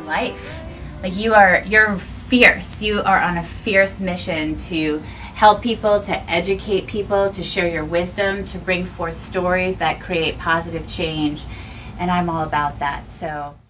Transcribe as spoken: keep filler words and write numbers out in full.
life. Like you are, you're fierce. You are on a fierce mission to help people, to educate people, to share your wisdom, to bring forth stories that create positive change. And I'm all about that. So.